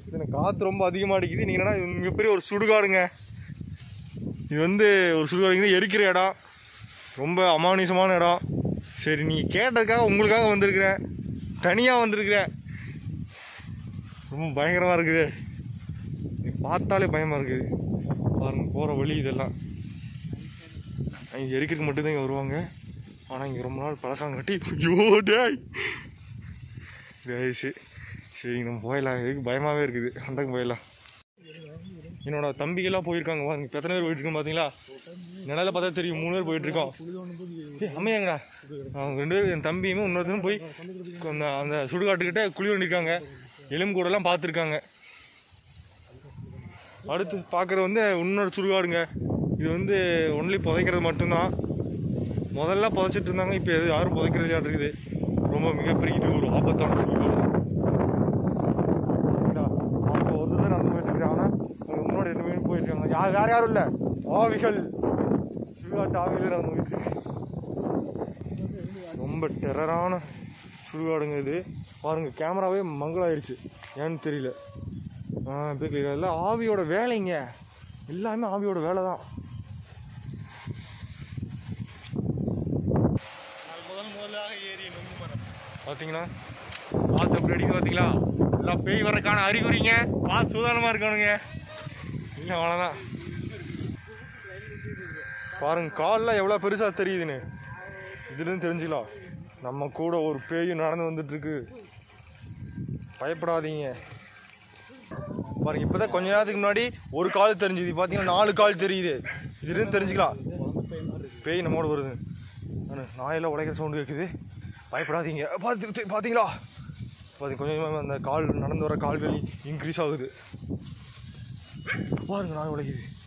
காற்று ரொம்ப அதிகமாக அடிக்குது. நீங்கள் என்னன்னா இது மிகப்பெரிய ஒரு சுடுகாடுங்க. இது வந்து ஒரு சுடுகாடு எரிக்கிற இடம், ரொம்ப அமானுஷமான இடம். சரி, நீங்கள் கேட்டதுக்காக உங்களுக்காக வந்திருக்கிறேன், தனியாக வந்திருக்கிறேன். ரொம்ப பயங்கரமாக இருக்குது, பார்த்தாலே பயமாக இருக்குது. பாருங்க போகிற வழி இதெல்லாம். இங்கே எரிக்கிறதுக்கு மட்டும்தான் இங்கே வருவாங்க. ஆனால் இங்கே ரொம்ப நாள் பழசாங்கட்டி சரி நம்ம போயிடலாம். இதுக்கு பயமாகவே இருக்குது, அந்தக்கு போயிடலாம். என்னோட தம்பிகள்லாம் போயிருக்காங்க பாருங்க. இப்போ எத்தனை பேர் போயிட்டுருக்கோம் பார்த்தீங்களா? நிலையில பார்த்தா தெரியும், 3 பேர் போயிட்டுருக்கோம். அம்மையாங்கடா, அவங்க 2 பேர், என் தம்பியுமே இன்னொருத்தரும் போய் அந்த சுடுகாட்டுக்கிட்ட குழி பண்ணியிருக்காங்க. எலும்பு கூடலாம் பார்த்துருக்காங்க. அடுத்து பார்க்குறது வந்து இன்னொரு சுடுகாடுங்க. இது வந்து ஒன்லி புதைக்கிறது மட்டும்தான். முதல்ல புதைச்சிட்டு இருந்தாங்க, இப்போ எது யாரும் புதைக்கிறது இருக்குது. ரொம்ப மிகப்பெரிய இது ஒரு ஆபத்தான சுடுகாடு. அவங்க ஒரு தான் நடந்து போயிட்டு இருக்காங்க. ஆனால் அவங்க முன்னாடி 2 பேரும் போயிருக்காங்க. வேற யாரும் இல்லை, ஆவிகள், சுடுகாட்டு ஆவிகள் நடந்து போயிட்டு இருக்கு. ரொம்ப டெரரான சுடுகாடுங்க இது. பாருங்க கேமராவே மங்களாயிருச்சு, ஏன்னு தெரியல. எல்லாம் ஆவியோட வேலைங்க, எல்லாமே ஆவியோட வேலை தான். பார்த்தீங்கன்னா பார்த்து அப்படி அடிக்க பார்த்தீங்களா? எல்லாம் பேய் வரக்கான அறிகுறிங்க. பார்த்து சூதானமாக இருக்கானுங்க. இல்லை அவ்வளோதான். பாருங்க கால்லாம் எவ்வளோ பெருசாக தெரியுதுன்னு. இதுலேருந்து தெரிஞ்சுக்கலாம் நம்ம கூட ஒரு பேயும் நடந்து வந்துட்டுருக்கு. பயப்படாதீங்க. பாருங்க இப்போதான் கொஞ்ச நேரத்துக்கு முன்னாடி ஒரு கால் தெரிஞ்சுது, பார்த்தீங்கன்னா 4 கால் தெரியுது. இதுலேருந்து தெரிஞ்சுக்கலாம் பேய் நம்மோட வருது. நாயெல்லாம் உடைக்கிற சவுண்டு கேட்குது. பயப்படாதீங்க. பார்த்தீங்களா? கொஞ்சம் கொஞ்சமாக அந்த கால் நடந்து வர கால்கள் இன்க்ரீஸ் ஆகுது. பாருங்க நாய் உடைக்குது.